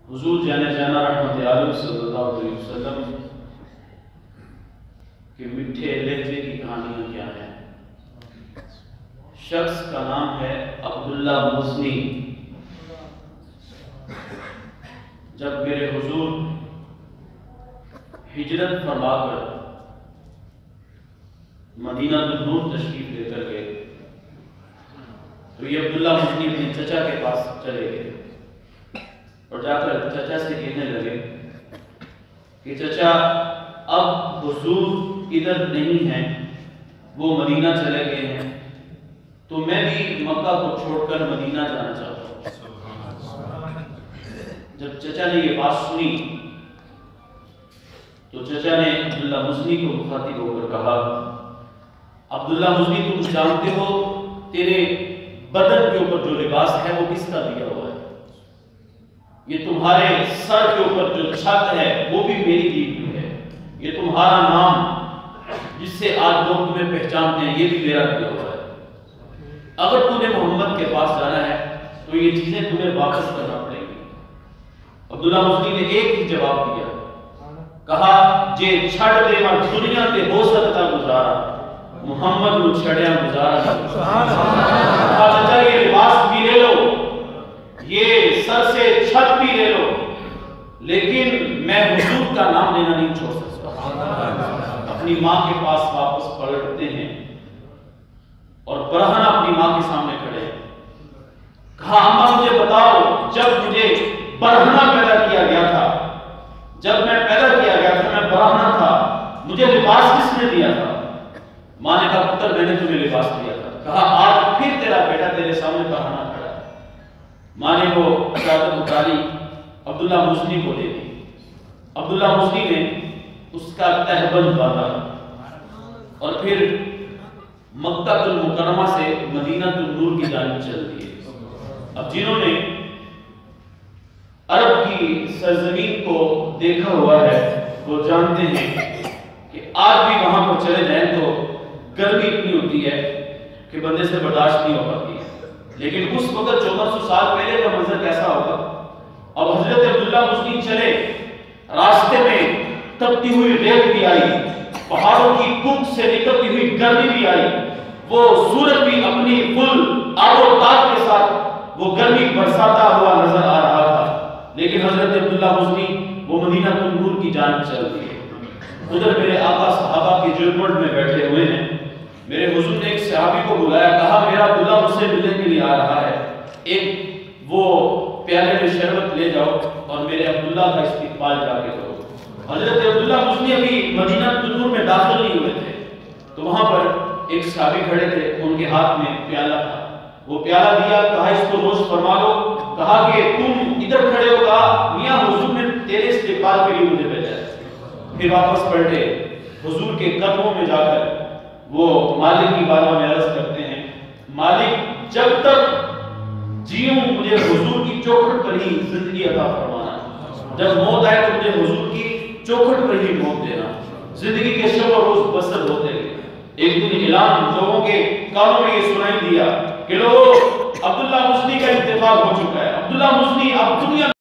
حضور جانے جانا رحمت عالم صلی اللہ علیہ وسلم کہ میٹھے لہجے کی کہانیاں کیا ہیں۔ شخص کا نام ہے عبداللہ مزنی۔ جب میرے حضور ہجرت فرما کر مدینہ النور تشریف لے کر گئے تو یہ عبداللہ مزنی اپنے چچا کے پاس چلے گئے اور جا کر چچا سے کہنے لگے کہ چچا اب حضور ادھر نہیں ہیں، وہ مدینہ چلے گئے ہیں، تو میں بھی مکہ کو چھوڑ کر مدینہ جانا چاہتا ہوں۔ جب چچا نے یہ بات سنی تو چچا نے عبداللہ مزنی کو مخاطب ہو کر کہا، عبداللہ مزنی تم جانتے ہو تیرے بدن کے اوپر جو لباس ہے وہ کس کا دیا ہوا ہے؟ یہ تمہارے سر کے اوپر جو چھت ہے وہ بھی میری دی ہوئی ہے، یہ تمہارا نام جس سے آج لوگ تمہیں پہچانتے ہیں یہ بھی میرا دیا ہوا ہے۔ اگر تمہیں محمد کے پاس جانا ہے تو یہ چیزیں تمہیں واپس کرنا پڑیں گی۔ عبداللہ مزنی نے ایک ہی جواب دیا، کہا جے چھڑ دے مر دنیا تے ہو سکتا گزارا، محمد نو چھڑیا گزارا۔ کہا چچا یہ لباس بھی لے لو، یہ سر سے چھت بھی لے لو، لیکن میں حضور کا نام لینا نہیں چھوڑ سکتا۔ اپنی ماں کے پاس واپس پلٹتے ہیں اور برہنہ اپنی ماں کے سامنے کھڑے ہیں۔ کہا اماں مجھے بتاؤ، جب مجھے برہنہ پیدا کیا گیا تھا، جب میں پیدا کیا گیا تھا میں برہنہ تھا، مجھے لباس کس نے دیا تھا؟ ماں نے کہا پتر میں نے تمہیں لباس دیا تھا۔ کہا آج پھر تیرا بیٹا تیرے سامنے برہنہ کھڑا ہے۔ ماں نے وہ چادر اتاری عبداللہ مزنی کو دے دی۔ عبداللہ مزنی نے اس کا تہبند باندھا اور پھر مکہ المکرمہ سے مدینہ النور کی جانب چل دیے۔ اب جنہوں نے عرب کی سرزمین کو دیکھا ہوا ہے وہ جانتے ہیں کہ آج بھی وہاں پر چلے جائیں تو گرمی اتنی ہوتی ہے کہ بندے سے برداشت نہیں ہو پاتی ہے، لیکن اس وقت 1400 سال پہلے کا منظر کیسا ہوگا؟ اب حضرت عبداللہ مزنی چلے، راستے میں تپتی ہوئی ریت بھی آئی، پہاڑوں کی کوپ سے نکلتی ہوئی گرمی بھی آئی، وہ سورج بھی اپنی فل آب و تاب کے ساتھ وہ گرمی برساتا ہوا نظر آ رہا تھا، لیکن حضرت عبداللہ مزنی وہ مدینہ النور کی جانب چل دیے۔ ادھر میرے آقا صحابہ کی جلمٹ میں بیٹھے ہوئے ہیں، میرے حضور نے ایک صحابی کو بلایا، کہا میرا عبداللہ مجھ سے ملنے کے لیے آ رہا ہے، ایک وہ پیالے میں شربت لے جاؤ اور میرے عبداللہ کا استقبال جا کے کرو۔ حضرت عبداللہ مزنی ابھی مدینہ النور میں داخل نہیں ہوئے تھے تو وہاں پر ایک صحابی کھڑے تھے، ان کے ہاتھ میں پیالہ تھا، وہ پیالہ دیا، کہا اس کو نوش فرما لو۔ کہا کہ تم ادھر کھڑے ہو، کہا میاں حضور نے تیرے استقبال کے لیے مجھے بھیجا ہے۔ پھر واپس پلٹے، حضور کے قدموں میں جا کر وہ مالک کی بارگاہ میں عرض کرتے ہیں، مالک جب تک جیوں مجھے حضور کی چوکھٹ پر ہی زندگی عطا فرمانا، جب موت آئے تو مجھے حضور کی چوکھٹ پر ہی موت دینا۔ زندگی کے شب و روز بسر ہوتے گئے۔ ایک دن اعلان لوگوں کے کانوں میں یہ سنائی دیا کہ لوگ عبداللہ مزنی کا انتقال ہو چکا ہے، عبداللہ مزنی اب دنیا